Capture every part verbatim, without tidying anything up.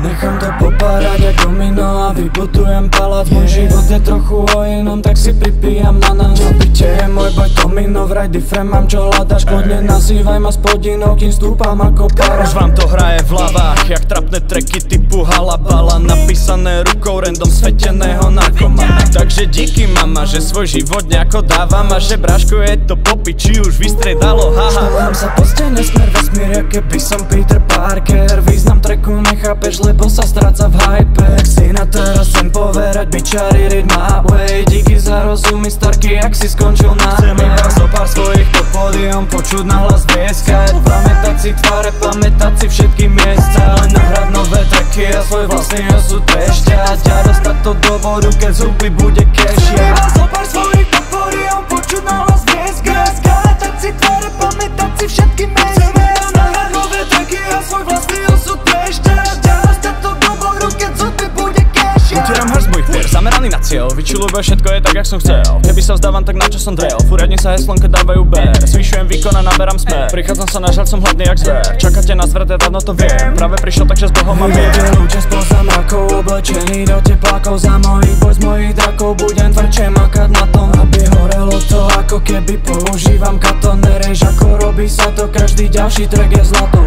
Nechám to popárať jak domino a vybudujem palác. Môj život je trochu o inom, tak si pripijam na nás. Na byte je môj boj domino, vraj different mám čo hľadaš. Kľudne nazývaj ma spodinov, kým stúpam ako para. Už vám to hraje v hlavách, jak trapné tracky typu halabala. Napísané rukou random sveteného narkomana. Takže díky mama, že svoj život nejako dávam. A že bráško je to popi, či už vystriedalo, haha. Štávam sa po stene smer vesmír, jak keby som Peter Parker. Význam tracku nechápeš, lebo sa stráca v hype. Jak si na teraz sem poverať, bičari read my way. Díky za rozumy starky, jak si skončil na Chcem iba zo pár svojich pod pódium počuť nahlas vieskať. Pamätať si tváre, pamätať si všetky miesta. Len nahrať nové tracky a svoj vlastný osud prešťať. A dostať to do bodu, keď z hupy bude cash. Chcem iba zo pár svojich pod pódium počuť nahlas vieskať. Pamätať si tváre, pamätať si všetky miesta. Chcem iba nahrať nové tracky a svoj vlastný osud prešťať. A dostať to do bodu, keď z hupy bude cash. Utieram hrst mojich pier, zameraný na cieľ. Vyčuľujem, všetko je tak, jak som chcel. Keby sa vzdávam, tak na čo som drel. Furiadne sa heslom, keď dávajú ber. Zvyšujem výkon a naberám smer. Prichádzam sa na žať, som hladný jak zver. Čakáte na zvrat, ja dávno to viem. Práve prišiel, takže s Bohom mám vier. Lúče spoza mrakov, oblečený do teplákov. Za mojich boj z mojich drakov budem tvrdšie makať na tom, aby horelo to, ako keby používam katon. Nerež, ako robí sa to, každý ďalší track je zlato.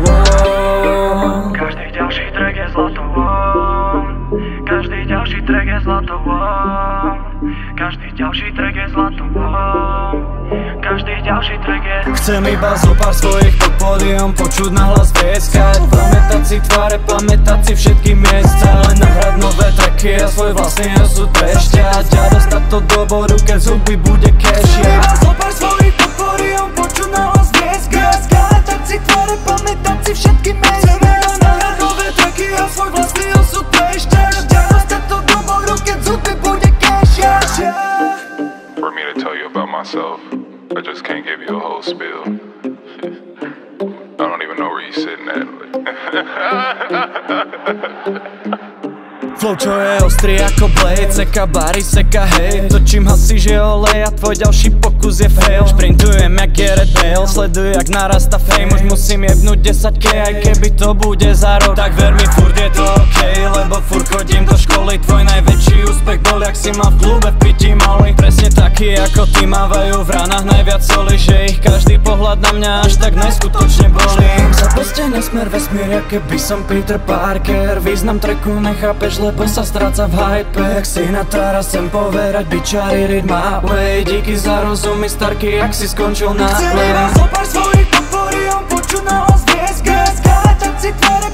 Wow. Každý ďalší track je zlato. Wow. Každý ďalší track je zlato. Wow. Každý ďalší track je zlato. Wow. Každý ďalší track je. Chcem iba zo pár svojich pod pódium počuť nahlas vieskať. Pamätať si tváre, pamätať si všetky miesta. Len nahrať nové tracky a svoj vlastný osud prešťať. A dostať to do bodu, keď z huby bude cash. Chcem iba zo pár svojich pod pódium počuť nahlas vieskať. Pamätať si tváre, pamätať si všetky miesta. Chcem iba nahrať nové tracky a svoj vlastný osud prešťať. A dostať to do bodu, keď z huby bude cash. For me to tell you about myself, I just can't give you a whole spiel. I don't even know where you're sitting at. Flow, čo je ostrý ako blade, seka bary, seka hej. Točím hasí, že olej a tvoj ďalší pokus je fail. Šprintujem jak Gareth Bale, sleduj jak narasta fame. Už musím jebnúť desať ká, aj keby to bude za rok. Tak ver mi, furt je to ok, lebo furt chodím do školy. Tvoj najväčší úspech bol, jak si ma v klube v pití mali. Presne taký ako ty mávajú v ranách najviac soli. Že ich každý pohľad na mňa až tak neskutočne bolí. Za po stene smer vesmír, jak keby som Peter Parker. Význam tracku nechápeš, lebo sa stráca v hype. Jak si na teraz sem poverať, bičari read my way. Díky za rozumy starky, jak si skončil na play. Chcem iba zo pár svojich pod pódium počuť nahlas vieskať. Pamätať si tváre,